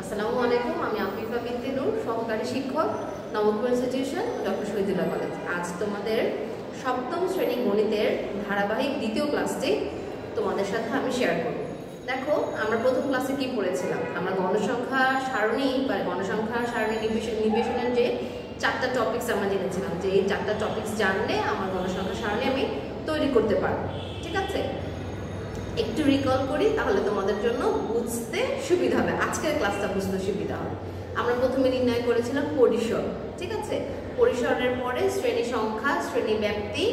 আসসালামু আলাইকুম, আমি আফিফা বিনতে নূর, সহকারী শিক্ষক, নবগ্রহ ইনস্টিটিউশন, ডক্টর শহীদুল্লাহ কলেজ। আজ তোমাদের সপ্তম শ্রেণী গণিতের ধারাবাহিক দ্বিতীয় ক্লাসটি তোমাদের সাথে আমি শেয়ার করব। দেখো, আমরা প্রথম ক্লাসে কি পড়েছিলাম? আমরা গণসংখ্যা সারণী বা গণসংখ্যা সারণী নির্বাচনের যে 4টা টপিকস আমরা জেনেছিলাম, যে এই 4টা টপিকস জানলে আমার গণসংখ্যা সারণী আমি তৈরি করতে পারবো। ঠিক আছে, একটু রিকল করি, তাহলে তোমাদের জন্য বুঝতে সুবিধা হবে, আজকের ক্লাসটা বুঝতে সুবিধা হবে। আমরা প্রথমে নির্ণয় করেছিলাম পরিসর। ঠিক আছে, পরিসরের পরে শ্রেণী সংখ্যা, শ্রেণী ব্যাপ্তি,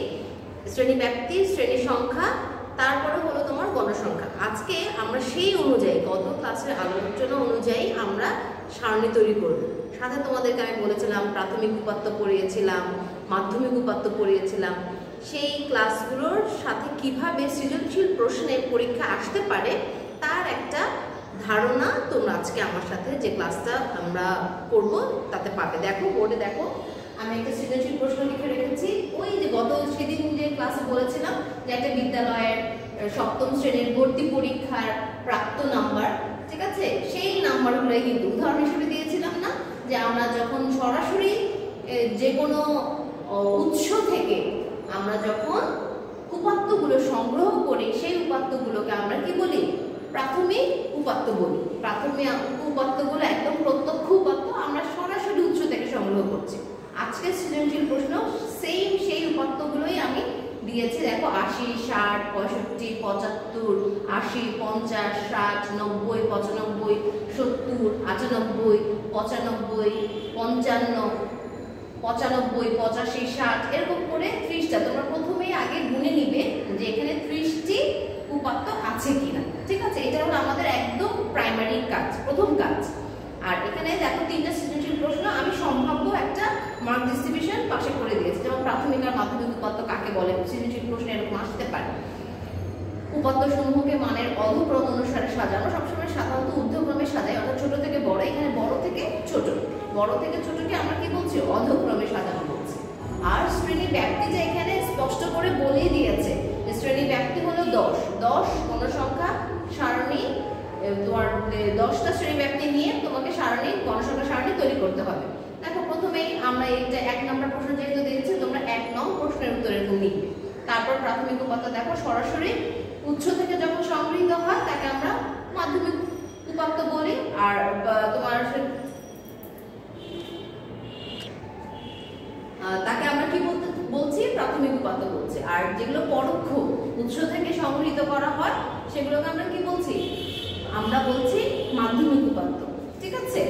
শ্রেণী সংখ্যা, তারপরে হলো তোমার গণসংখ্যা। আজকে আমরা সেই অনুযায়ী গত ক্লাসের আলোচনা অনুযায়ী আমরা সারণী তৈরি করব। সাথে তোমাদেরকে আমি বলেছিলাম প্রাথমিক উপাত্ত পড়িয়েছিলাম, মাধ্যমিক উপাত্ত পড়িয়েছিলাম। সেই ক্লাসগুলোর সাথে কিভাবে সৃজনশীল প্রশ্নের পরীক্ষা আসতে পারে তার একটা ধারণা তোমরা আজকে আমার সাথে যে ক্লাসটা আমরা করব তাতে পাবে। দেখো, বোর্ডে দেখো, আমি একটা সৃজনশীল প্রশ্ন লিখে রেখেছি। ওই যে সেদিন যে ক্লাসে বলেছিলাম যে একটা বিদ্যালয়ের সপ্তম শ্রেণীর ভর্তি পরীক্ষার প্রাপ্ত নাম্বার, ঠিক আছে, সেই নাম্বারগুলোই কিন্তু উদাহরণ হিসেবে দিয়েছিলাম না, যে আমরা যখন সরাসরি যে কোনো উৎস থেকে আমরা যখন উপাত্তগুলো সংগ্রহ করি, সেই উপাত্তগুলোকে আমরা কি বলি? প্রাথমিক উপাত্ত বলি। প্রাথমিক উপাত্তগুলো একদম প্রত্যক্ষ উপাত্ত, আমরা সরাসরি উৎস থেকে সংগ্রহ করছি। আজকের সৃজনশীল প্রশ্ন সেই উপাত্তগুলোই আমি দিয়েছি। দেখো, 80, 60, 65, 75, 80, 50, 60, 90, 95, 70, 98, 95, 55, 95, 85, 60, এরকম করে 30টা তোমরা প্রথমেই আগে গুনে নিবে যে এখানে 30টি উপাত্ত আছে কিনা। ঠিক আছে, এটা হলো আমাদের একদম প্রাইমারি কাজ, প্রথম কাজ। আর এখানে দেখো 3টা সৃজনশীল প্রশ্ন আমি সম্ভাব্য একটা মার্ক ডিস্ট্রিবিউশন পাশে করে দিয়েছি। যেমন প্রাথমিক আর মাধ্যমিক উপাত্ত কাকে বলে, সৃজনশীল প্রশ্ন এরকম আসতে পারে। উপাত্ত সমূহকে মানের অধক্রম অনুসারে সাজানো, সবসময় সাধারণত ঊর্ধ্বক্রমে সাজাই, অর্থাৎ ছোট থেকে বড়। এখানে বড় থেকে ছোট, বড় থেকে ছোটকে আমরা কি বলছি? অধক্রমে সাজানো বলছি। আর শ্রেণী ব্যাপ্তিটা এখানে স্পষ্ট করে বলেই দিয়েছে, শ্রেণী ব্যাপ্তি হলো 10 গণসংখ্যা সারণী। তোমার 10টা শ্রেণী ব্যাপ্তি নিয়ে তোমাকে গণসংখ্যা সারণী তৈরি করতে হবে। দেখো, প্রথমেই আমরা এইটা 1 নম্বর প্রশ্ন যেহেতু দিয়েছি, তোমরা 1 নং প্রশ্নের উত্তর এরকম লিখবে। তারপর প্রাথমিক উপাত্ত দেখো, সরাসরি উৎস থেকে যখন সংগৃহীত হয় তাকে আমরা মাধ্যমিক উপাত্ত বলি। আর তোমার তাকে আমরা কি বলছি? প্রাথমিক উপাত্ত বলছি। আর যেগুলো পরোক্ষ উৎস থেকে সংগৃহীত করা হয় সেগুলোকে আমরা কি বলছি? আমরা বলছি মাধ্যমিক উপাত্ত। ঠিক আছে,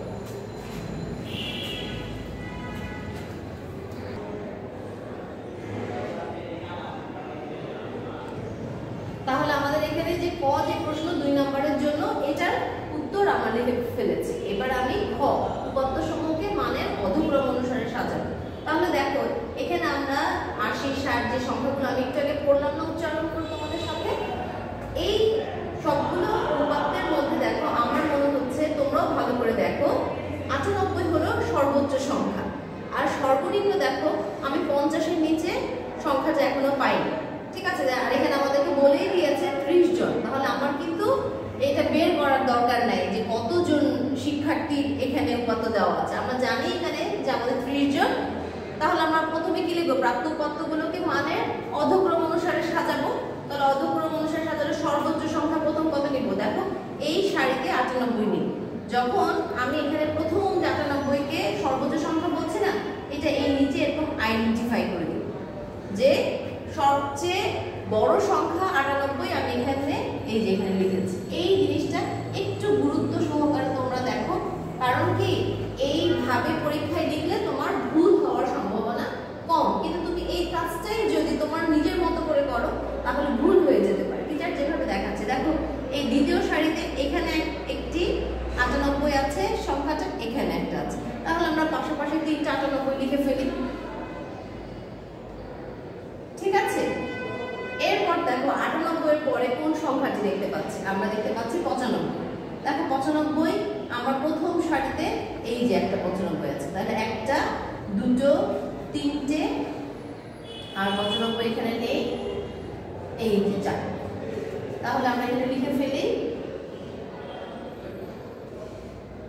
তাহলে আমাদের এখানে যে যে প্রশ্ন 2 নম্বরের জন্য, এটার উত্তর আমরা লিখে ফেলেছি। এবার আমি উপাত্ত সমূহকে মানের অধক্রম অনুসারে সাজাবো। তাহলে দেখো, এখানে আমরা 80, 60 যে সংখ্যাগুলো আমি একটু আগে পড়লাম না, উচ্চারণ করে তোমাদের সাথে, এই সবগুলো উপাত্তের মধ্যে দেখো আমার মনে হচ্ছে, তোমরাও ভালো করে দেখো, 98 হলো সর্বোচ্চ সংখ্যা। আর সর্বনিম্ন দেখো আমি 50-এর নিচে সংখ্যাটা এখনো পাইনি। ঠিক আছে, আর এখানে আমাদেরকে বলেই দিয়েছে 30 জন। তাহলে আমার কিন্তু এটা বের করার দরকার নাই যে কতজন শিক্ষার্থী এখানে উপাত্ত দেওয়া আছে, আমরা জানি এখানে যে আমাদের 30 জন। তাহলে আমরা প্রথমে কি লিখবো? প্রাপ্ত উপাত্তগুলোকে মানের অধক্রম অনুসারে সাজাবো। তাহলে অধক্রম অনুসারে সাজালে সর্বোচ্চ সংখ্যা প্রথম কত লিখবো? দেখো, এই সারিতে 98 নিই। যখন আমি এখানে প্রথম 98কে সর্বোচ্চ সংখ্যা বলছি না, এটা এই নিচে এরকম আইডেন্টিফাই করে দিই যে সবচেয়ে বড় সংখ্যা 98 আমি এখানে এই যে এখানে লিখেছি। এই জিনিসটা একটু গুরুত্ব সহকারে তোমরা দেখো, কারণ কি এইভাবে পরীক্ষায় লিখলে তোমার ভুল হওয়ার সম্ভাবনা কম। কিন্তু তুমি এই কাজটাই যদি তোমার নিজের মতো করে করো তাহলে ভুল হয়ে যেতে পারে। টিচার যেভাবে দেখাচ্ছে, দেখো এই দ্বিতীয় সারিতে এখানে একটি 98 আছে, সংখ্যাটা এখানে একটা আছে। তাহলে আমরা পাশাপাশি 3টা 98 লিখে ফেলি। ঠিক আছে, এরপর দেখো 98 এর পরে কোন সংখ্যাটি দেখতে পাচ্ছি? আমরা দেখতে পাচ্ছি 95। দেখো 95 আমার প্রথম সারিতে এই যে একটা 95 আছে, তাহলে 1টা 2টো 3টে, আর 95 এখানে নেই, এই যে 4। তাহলে আমরা এখানে লিখে ফেলি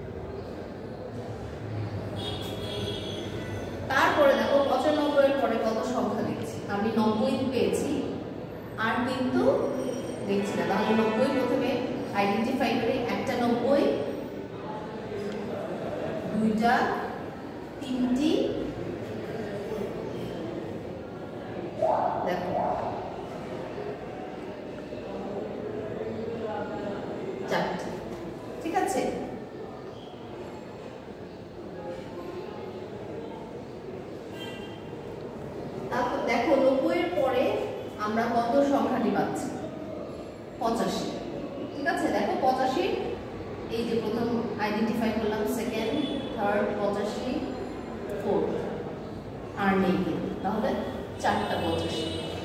আর কিন্তু দেখছি না, তাহলে 90 প্রথমে আইডেন্টিফাই করি। একটা 90, দুইটা, তিনটি, দেখো চারটি। ঠিক আছে, তারপর দেখো 90 এর পরে আমরা কত সংখ্যাটি পাচ্ছি? 85। ঠিক আছে, দেখো 85, এই যে প্রথম আইডেন্টিফাই করলাম, সেকেন্ড, থার্ড, 85, ফোর্থ, আর নেই কিন্তু, তাহলে 4টা 85।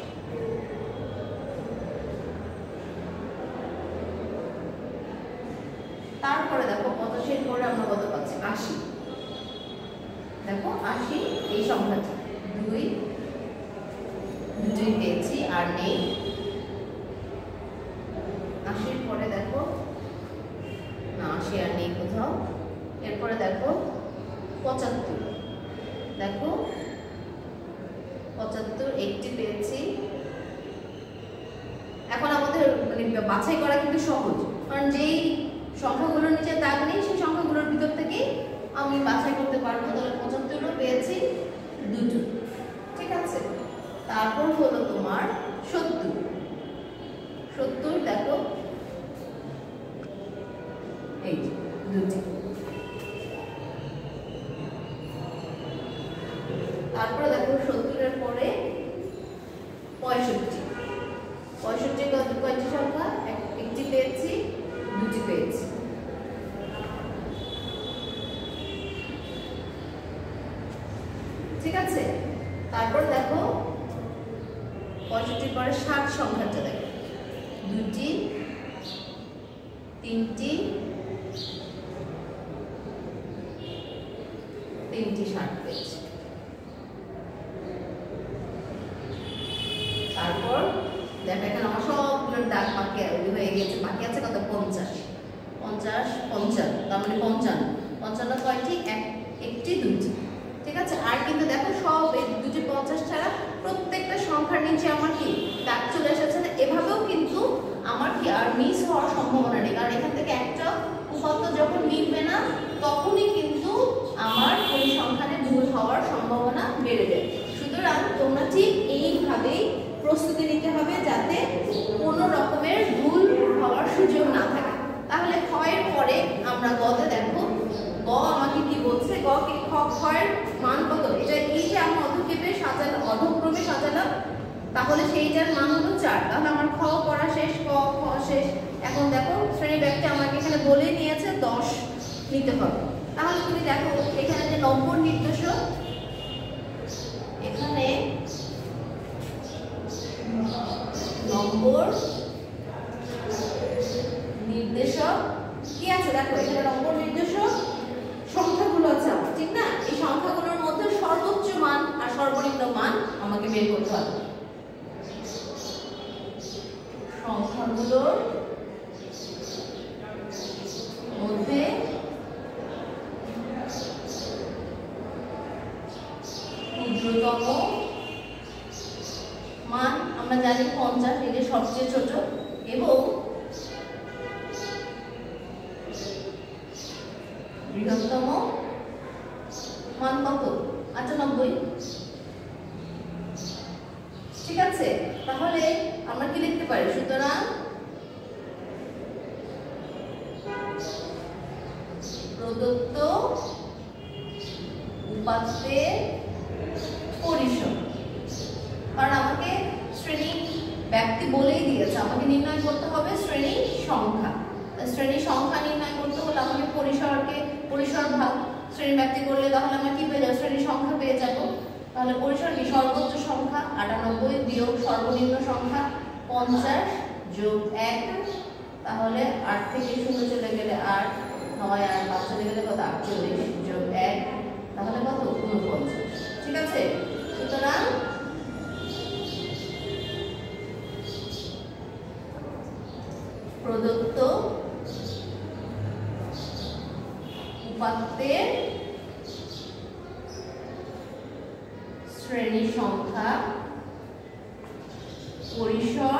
তারপরে দেখো 85 এর পরে আমরা কত পাচ্ছি? 80। দেখো 80, এই সংখ্যাটি 2, দুটোই পেয়েছি, আর নেই। 80 পরে দেখো না, 80 আর নেই কোথাও। এরপরে দেখো 75, দেখো 75, 80 পেয়েছি। এখন আমাদের মানে বাছাই করা কিন্তু সহজ, কারণ যেই সংখ্যাগুলোর নিচে দাগ নেই সেই সংখ্যাগুলোর ভিতর থেকে আমি বাছাই করতে পারবো। তাহলে 75ও পেয়েছি, দুটো। ঠিক আছে, তারপর হলো তোমার 70। 70 দেখো এই যে দুটি। তারপরে দেখো 70 এর পরে 65। 65 কয়টি সংখ্যা? একটি পেয়েছি, দুটি পেয়েছি। ঠিক আছে, তারপর দেখো 65 পরে 60 সংখ্যাটা দেখো, দুটি, তিনটি, 60 পেয়েছি। তারপর দেখো এখানে আমার সবগুলোর দাগ বাকি হয়ে গেছে, বাকি আছে কত? 50, 50, 55, তার মানে 55। 55 কয়টি? একটি, দুটি। ঠিক আছে, আর কিন্তু দেখো সব দুটি 50 ছাড়া প্রত্যেকটা সংখ্যার নিচে আমার কি দাগ চলে এসেছে। এভাবেও কিন্তু আমার কি আর মিস হওয়ার সম্ভাবনা নেই, কারণ এখান থেকে একটা উপাত্ত যখন মিলবে না তখনই কিন্তু আমার পরিসংখ্যানে ভুল হওয়ার সম্ভাবনা বেড়ে যায়। সুতরাং তোমরা ঠিক এইভাবেই প্রস্তুতি নিতে হবে যাতে কোনো রকমের ভুল হওয়ার সুযোগ না থাকে। তাহলে ক্ষয়ের পরে আমরা গতে দেখো, গ আমাকে কি বলছে? গ কি ক্ষয়ের মান কত? এটা এই যে আমি অধক্ষেপে সাজালাম, অধক্রমে সাজালাম, তাহলে সেইটার মান হলো 4। তাহলে আমার খ পড়া শেষ, ক খ শেষ। এখন দেখো শ্রেণী ব্যাগটা আমাকে এখানে বলে নিয়েছে 10 নিতে হবে। তাহলে তুমি দেখো এখানে যে নম্বর নির্দেশক, এখানে নম্বর নির্দেশক কি আছে? দেখো এখানে নম্বর নির্দেশক সংখ্যাগুলো আছে, ঠিক না? এই সংখ্যাগুলোর মধ্যে সর্বোচ্চ মান আর সর্বনিম্ন মান আমাকে বের করতে হবে। সংখ্যাগুলোর মধ্যে ক্ষুদ্রতম মান আমরা জানি 50, এই যে সবচেয়ে ছোট, এবং বৃহত্তম মান কত? 98। ঠিক আছে, তাহলে আমরা কি লিখতে পারি? সুতরাং প্রদত্ত উপাত্তের পরিসর, কারণ আমাকে শ্রেণী ব্যক্তি বলেই দিয়েছে আমাকে নির্ণয় করতে হবে শ্রেণী সংখ্যা। শ্রেণী সংখ্যা নির্ণয় করতে হলে আমাকে পরিসর ভাগ শ্রেণী ব্যক্তি করলে তাহলে আমরা কি পেয়ে যাবো? শ্রেণী সংখ্যা পেয়ে যাব। তাহলে পরিসর কি? সর্বোচ্চ সংখ্যা 98 বিয়োগ সর্বনিম্ন সংখ্যা 50 যোগ 1, তাহলে 8 থেকে 0 চলে গেলে 8, 9 আর 5 চলে গেলে কত? 48 যোগ 1, তাহলে কত? 49। ঠিক আছে, সুতরাং প্রদত্ত উপাত্তের শ্রেণী সংখ্যা পরিসর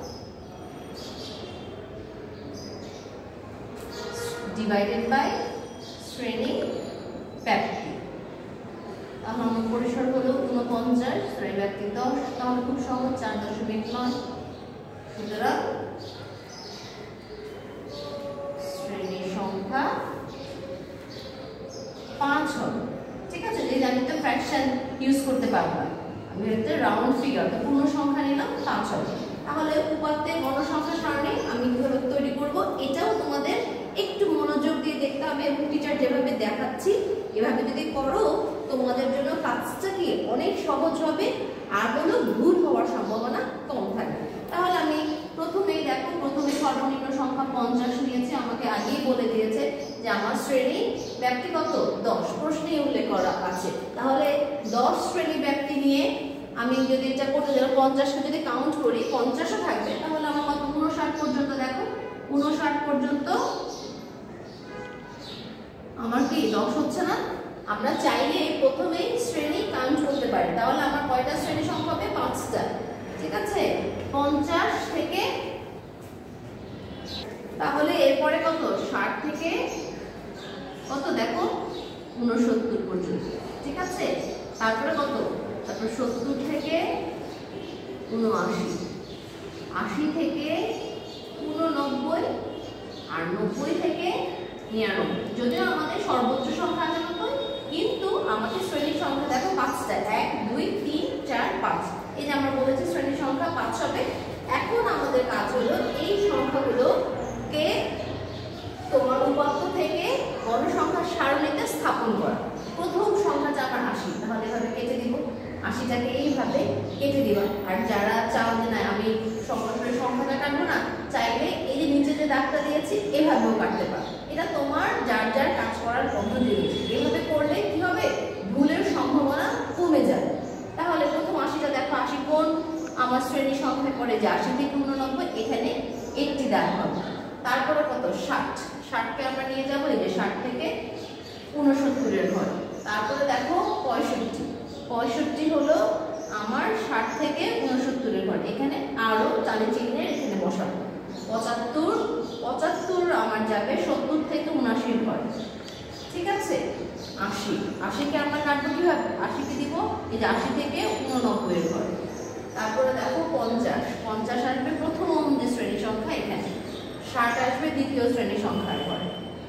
ডিভাইডেড বাই শ্রেণী ব্যাপ্তি। তাহলে পরিসর হলো 49, শ্রেণী ব্যাপ্তি 10, তাহলে খুব সহজ 4.9। সুতরাং শ্রেণী সংখ্যা 5 হবে। ঠিক আছে, যে আমি তো ফ্র্যাকশন ইউজ করতে পারবো না, আমি হচ্ছে রাউন্ড ফিগার, তো পূর্ণ সংখ্যা নিলাম 5 হবে। তাহলে উপাত্তের গণসংখ্যা সারণী আমি কিভাবে তৈরি করব, এটাও তোমাদের একটু মনোযোগ দিয়ে দেখতে হবে এবং টিচার যেভাবে দেখাচ্ছি এভাবে যদি করো তোমাদের জন্য কাজটা কি অনেক সহজ হবে, আর হলো ভুল হওয়ার সম্ভাবনা কম থাকবে। তাহলে আমি প্রথমেই দেখো, প্রথমে সর্বনিম্ন সংখ্যা 50 নিয়েছি, আমাকে আগেই বলে দিয়েছে যে আমার শ্রেণী ব্যাপ্তি কত 10, প্রশ্নেই উল্লেখ করা আছে। তাহলে 10 শ্রেণী ব্যাপ্তি নিয়ে আমি যদি এটা করতে যাই 50কে যদি কাউন্ট করি 50ও থাকবে, তাহলে আমার কত 59 পর্যন্ত, দেখো 59 পর্যন্ত আমার কি 10 হচ্ছে না। আমরা চাইলে প্রথমেই শ্রেণী কাউন্ট করতে পারি, তাহলে আমার কয়টা শ্রেণী সংখ্যা হবে 5টা। ঠিক আছে, 50 থেকে, তাহলে এরপরে কত 60 থেকে কত দেখো 69 পর্যন্ত। ঠিক আছে, তারপরে কত, তারপর 70 থেকে 79, 80 থেকে 89, আর 90 থেকে 99। যদিও আমাদের সর্বোচ্চ সংখ্যা 99, কিন্তু আমাদের শ্রেণীর সংখ্যা দেখো 5টা, 1 2 3 4 5। এই যে আমরা বলেছি শ্রেণীর সংখ্যা 5 হবে। এখন আমাদের কাজ হলো এই সংখ্যাগুলোকে তোমার উপাত্ত থেকে গণসংখ্যার সারণীতে স্থাপন করা। প্রথম সংখ্যাটা আমার 80, তাহলে এভাবে কেটে দিব, 80টাকে এইভাবে কেটে দিবা। আর যারা চাও যে না আমি সরাসরি সংখ্যাটা কাটবো না, চাইলে এই যে নিচে যে দাগটা দিয়েছি এভাবেও কাটতে পারো। এটা তোমার যার যার কাজ করার পদ্ধতি রয়েছে, এভাবে করলে কি হবে ভুলের সম্ভাবনা কমে যাবে। তাহলে প্রথম 80টা দেখো, 80 কোন আমার শ্রেণী সংখ্যায় পড়ে যে 80 থেকে 89, এখানে একটি দাগ হবে। তারপরে কত 60, 60কে আমরা নিয়ে যাবো এই যে 60 থেকে 69 ঘরে। তারপরে দেখো 65, 65 হলো আমার 60 থেকে 69 ঘরে, এখানে আরো তালে চিহ্নের এখানে বসাবো। 75, 75 আমার যাবে 70 থেকে 79 ঘরে। ঠিক আছে, 80, 80কে আমরা কাটবো কিভাবে, 80কে দিব এই যে 80 থেকে 89 ঘরে। তারপরে দেখো 50, 50 আসবে প্রথম যে শ্রেণী সংখ্যা এখানে, 60 আসবে দ্বিতীয় শ্রেণী সংখ্যার ঘরে,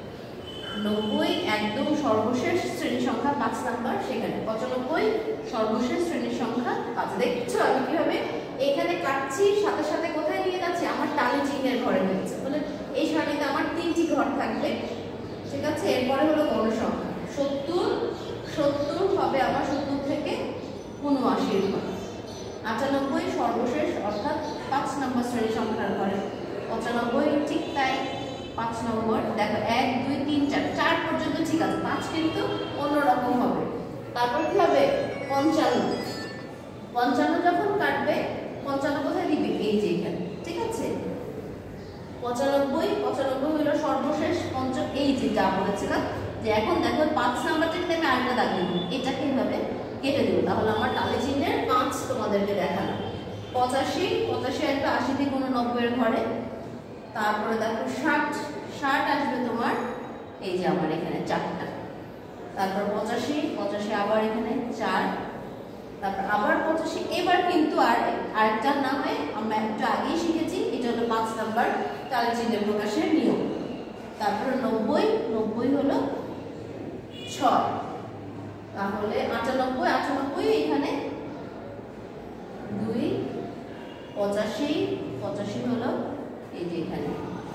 90 একদম সর্বশেষ শ্রেণী সংখ্যা 5 নাম্বার সেখানে, 95 সর্বশেষ শ্রেণী সংখ্যা 5। দেখছো আমি কিভাবে এখানে কাটছি, সাথে সাথে কোথায় নিয়ে যাচ্ছি, আমার টালি চিহ্নের ঘরে নিয়ে যাচ্ছে। বলে এই সারণীতে আমার 3টি ঘর থাকবে। ঠিক আছে, এরপরে হলো গণসংখ্যা 70, 70 হবে আমার 70 থেকে 79 ঘর, 98 সর্বশেষ অর্থাৎ 5 নম্বর শ্রেণী সংখ্যার ঘরে, 95 ঠিক তাই 5 নম্বর। দেখো 1 2 3 4, 4 পর্যন্ত ঠিক আছে, 5 কিন্তু অন্যরকম হবে। তারপর কি হবে 55, 55 যখন কাটবে 55 কোথায় দিবি এই যে এখানে। ঠিক আছে, 95, 95 হলো সর্বশেষ পঞ্চম, এই যে যা বলেছিলাম যে এখন দেখো 5 নাম্বারটাকে আমি আরেকটা দাগ দিব, এটাকে এইভাবে কেটে দেবো। তাহলে আমার টালি চিহ্নের 5 তোমাদেরকে দেখালাম। 85, 85 আসবে 80 থেকে 89 ঘরে। তারপরে দেখো 60, 60 আসবে তোমার এই যে আমার এখানে 4টা। তারপর 85, 85 আবার এখানে 4, তারপর আবার 85। এবার কিন্তু আরেকটা নামে আমরা একটু আগেই শিখেছি, এটা হলো 5 নাম্বার টালি চিহ্নের প্রকাশের নিয়ম। তারপরে 90, 90 হলো 6, তাহলে 98, 98 এখানে 2, 85, 85 হলো এই যে এখানে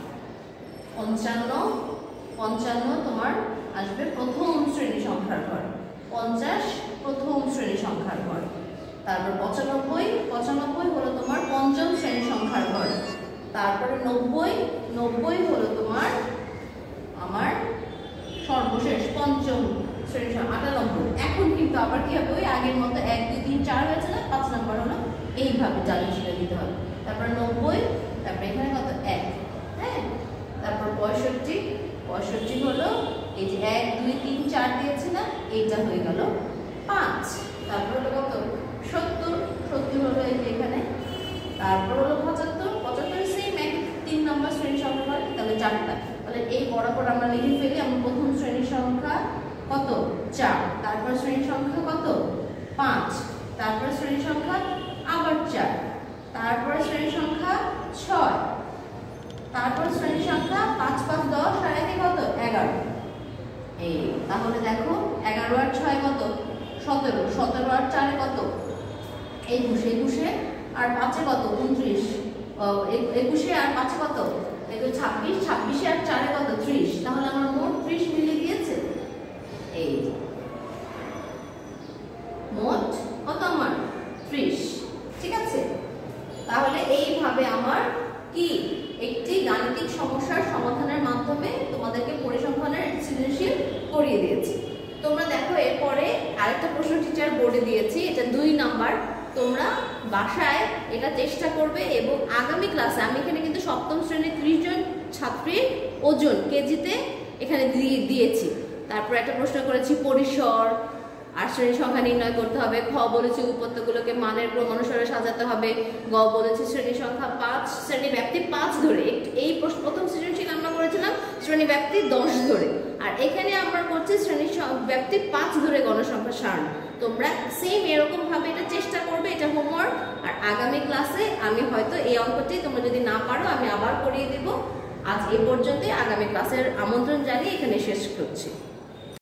55, 55 তোমার আসবে প্রথম শ্রেণী সংখ্যার ঘর, 50 প্রথম শ্রেণী সংখ্যার ঘর। তারপর 95, 95 হলো তোমার পঞ্চম শ্রেণী সংখ্যার ঘর। তারপরে 90, 90 হলো তোমার আমার সর্বশেষ পঞ্চম শ্রেণী সংখ্যা। 98, এখন কিন্তু আবার কি হবে ওই আগের মতো 1 2 3 4 হয়েছে না, 5 নাম্বার হলো এইভাবে চালিয়ে ছেড়ে দিতে হবে। তারপর 90, তারপর এখানে কত 1, হ্যাঁ। তারপর 65, 65 হলো এই যে 1 2 3 4 দিয়েছি না, এইটা হয়ে গেল 5। তারপর হলো কত 70, 70 হলো এই যে এখানে তারপর হলো 75, 75 সেম এক 3 নম্বর শ্রেণী সংখ্যা হয়, তাহলে 4টা। তাহলে এই বরাবর আমরা লিখে ফেলি, আমরা প্রথম শ্রেণীর সংখ্যা কত 4, তারপর শ্রেণীর সংখ্যা কত 5, তারপর শ্রেণীর সংখ্যা আবার 4, তারপর শ্রেণীর সংখ্যা 6, তারপর শ্রেণীর সংখ্যা 5 5 10 আর একে কত 11। এই তাহলে দেখো 11 আর 6 কত 17, 17 আর 4 কত 21, 21 আর 5 কত 29, 21 আর 5 কত 26, 26 আর 4 কত 30। তাহলে আমার মোট 30 মিলে গিয়েছে। এই মোট কত আমার 30, ঠিক আছে। তাহলে এইভাবে আমার কি একটি গাণিতিক সমস্যার সমাধানের মাধ্যমে তোমাদেরকে পরিসংখ্যানের সৃজনশীল করিয়ে দিয়েছি। তোমরা দেখো এরপরে আরেকটা প্রশ্ন টিচার বোর্ডে দিয়েছি, এটা 2 নাম্বার। তোমরা বাসায় এটা চেষ্টা করবে এবং আগামী ক্লাসে আমি এখানে কিন্তু সপ্তম শ্রেণীর 30 জন ছাত্রীর ওজন কেজিতে এখানে দিয়েছি। তারপর একটা প্রশ্ন করেছি পরিসর আর শ্রেণী সংখ্যা নির্ণয় করতে হবে। খ বলেছি উৎপাদ্যগুলোকে মানের ক্রম অনুসারে সাজাতে হবে। গ বলেছি শ্রেণী সংখ্যা 5, শ্রেণী ব্যাপ্তি 5 ধরে। এই প্রথম সৃজনশীল আমরা করেছিলাম শ্রেণী ব্যাপ্তি 10 ধরে, আর এখানে আমরা করছি শ্রেণী ব্যাপ্তি 5 ধরে গণসংখ্যা সারণ। তোমরা সেম এরকম ভাবে এটা চেষ্টা করবে, এটা হোমওয়ার্ক। আর আগামী ক্লাসে আমি হয়তো এই অঙ্কটি তোমরা যদি না পারো আমি আবার করিয়ে দেব। আজ এই পর্যন্তই, আগামী ক্লাসের আমন্ত্রণ জানিয়ে এখানে শেষ করছি।